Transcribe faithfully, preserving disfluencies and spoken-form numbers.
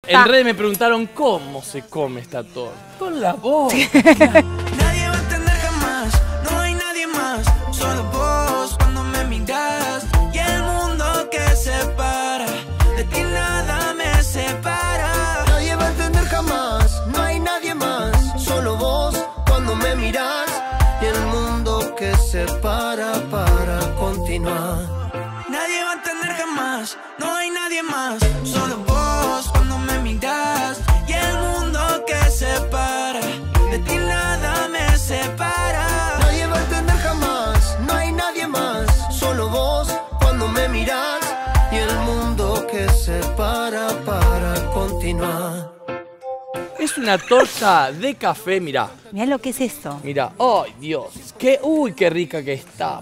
En redes me preguntaron cómo se come esta torta. Con la boca. Nadie va a entender jamás, no hay nadie más, solo vos cuando me miras y el mundo que separa, de ti nada me separa. Nadie va a entender jamás, no hay nadie más, solo vos cuando me miras y el mundo que separa para continuar. Nadie va a entender jamás, no hay nadie más, solo vos cuando me miras y el mundo que separa, de ti nada me separa. Nadie va a entender jamás, no hay nadie más, solo vos cuando me miras y el mundo que separa para continuar. Es una torta de café, mirá. Mirá lo que es eso. Mirá. ¡Ay, Dios! ¡Qué, uy, qué rica que está!